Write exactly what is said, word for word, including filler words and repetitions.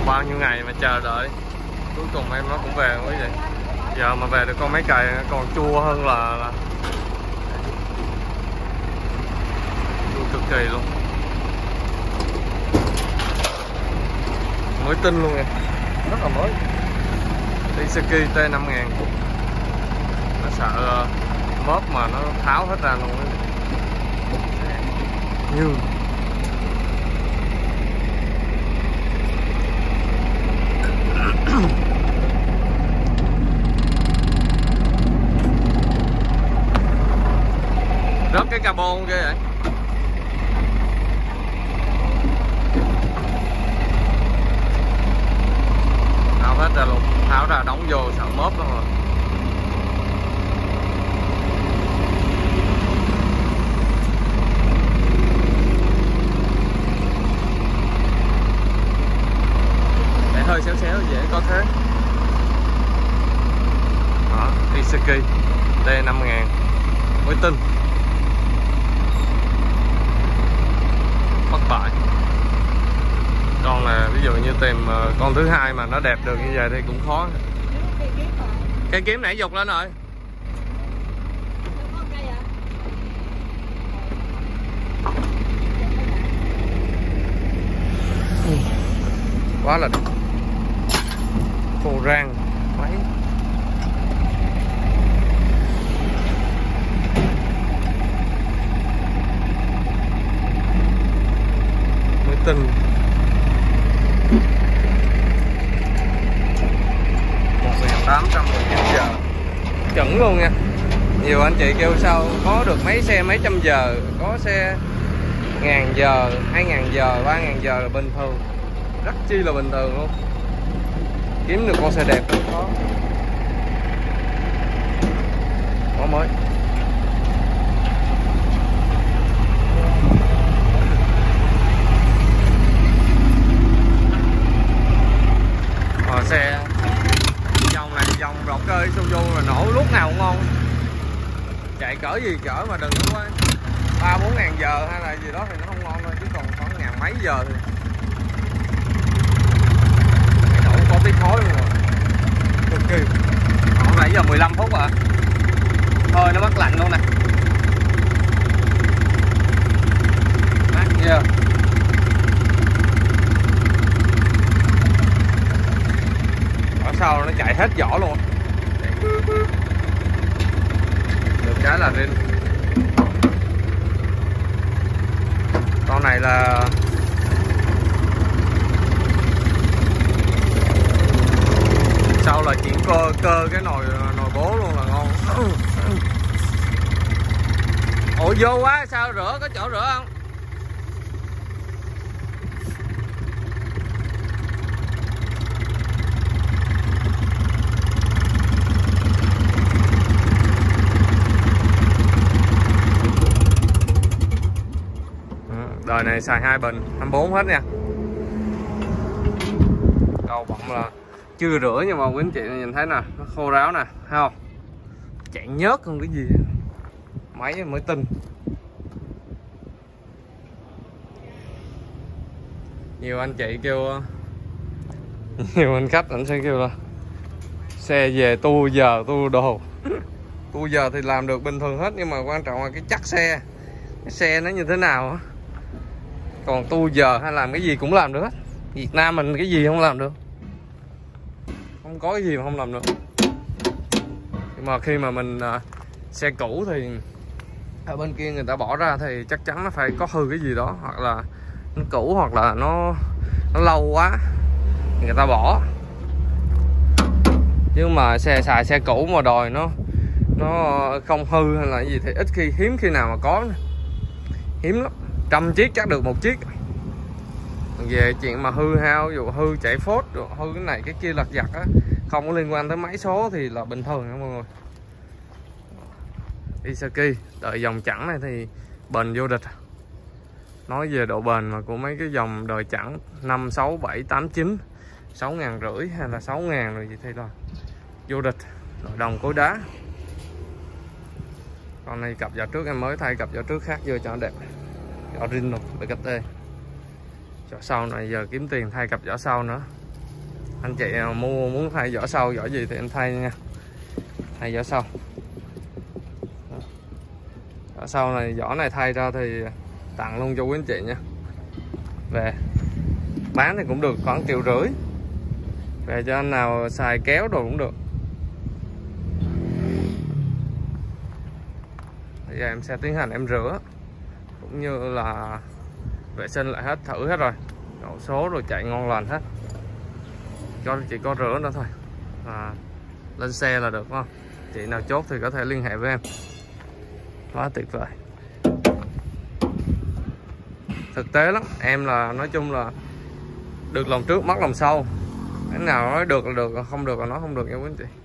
bao nhiêu ngày mà chờ đợi, cuối cùng em nó cũng về quý vị. Giờ mà về được con máy cày còn chua hơn là, là... chua cực kỳ luôn, mới tinh luôn nha, rất là mới. Iseki T năm ngàn, nó sợ mớp mà nó tháo hết ra luôn ấy. Như rớt cái carbon kia vậy. Tháo hết ra luôn, tháo ra đóng vô sợ mớp luôn rồi. Để hơi xéo xéo dễ có thế. Đó, Iseki T năm ngàn mới tinh. Bất bại. Con là ví dụ như tìm con thứ hai mà nó đẹp được như vậy thì cũng khó. Cây kiếm nãy dục lên rồi. Quá là phù rang máy. Mới tinh. một nghìn tám trăm mười chín giờ chuẩn luôn nha. Nhiều anh chị kêu sao có được mấy xe mấy trăm giờ, có xe ngàn giờ, hai ngàn giờ, ba ngàn giờ là bình thường, rất chi là bình thường luôn. Kiếm được con xe đẹp rất khó. Có mới. Ờ, xe dòng này dòng rộng cơ Isuzu là nổ lúc nào cũng ngon. Chạy cỡ gì cỡ mà đừng có ba bốn ngàn giờ hay là gì đó thì nó không ngon thôi, chứ còn khoảng ngàn mấy giờ thì nổ có tí khói luôn rồi. Cực kỳ. Còn nãy giờ mười lăm phút à. Thôi nó mát lạnh luôn nè. Mát chưa? Ở sau nó chạy hết vỏ luôn. Được cái là rin. Con này là sau là chuyển cơ cơ cái nồi nồi bố luôn là ngon. Ủa vô quá sao rửa, có chỗ rửa không? Đời này xài hai bình hai mươi bốn hết nha. Đầu bọng là chưa rửa nhưng mà quý anh chị nhìn thấy nè, nó khô ráo nè, thấy không? Chạy nhớt không cái gì. Máy mới tinh. Nhiều anh chị kêu, nhiều anh khách anh sẽ kêu là xe về tu giờ tu đồ. Tu giờ thì làm được bình thường hết, nhưng mà quan trọng là cái chắc xe, cái xe nó như thế nào á. Còn tu giờ hay làm cái gì cũng làm được hết. Việt Nam mình cái gì không làm được, không có cái gì mà không làm được. Nhưng mà khi mà mình uh, xe cũ thì ở bên kia người ta bỏ ra thì chắc chắn nó phải có hư cái gì đó, hoặc là nó cũ, hoặc là nó nó lâu quá người ta bỏ. Nhưng mà xe xài xe cũ mà đòi nó nó không hư hay là cái gì thì ít khi, hiếm khi nào mà có, hiếm lắm. Trăm chiếc chắc được một chiếc. Về chuyện mà hư hao, ví dụ hư chạy phốt, hư cái này cái kia lặt vặt á, không có liên quan tới máy số thì là bình thường nha mọi người. Iseki đợi dòng chẵn này thì bền vô địch. Nói về độ bền mà của mấy cái dòng đời chẵn năm, sáu, bảy, tám, chín, sáu ngàn rưỡi hay là sáu ngàn rồi gì thì là vô địch. Nội đồng cối đá. Con này cặp vỏ trước em mới thay cặp vỏ trước khác vô cho nó đẹp. Vỏ rin rồi, bê ca tê. Vỏ sau này giờ kiếm tiền thay cặp vỏ sau nữa. Anh chị nào mua muốn thay vỏ sau vỏ gì thì em thay nha, thay vỏ sau. Vỏ sau này vỏ này thay ra thì tặng luôn cho quý anh chị nha. Về bán thì cũng được khoảng triệu rưỡi, về cho anh nào xài kéo đồ cũng được. Bây giờ em sẽ tiến hành em rửa cũng như là vệ sinh lại hết, thử hết rồi, đổ số rồi chạy ngon lành hết, cho chỉ có rửa nữa thôi à, lên xe là được, đúng không? Chị nào chốt thì có thể liên hệ với em. Quá tuyệt vời, thực tế lắm. Em là nói chung là được lòng trước mất lòng sau, cái nào nói được là được, không được là nói không được nha quý anh chị.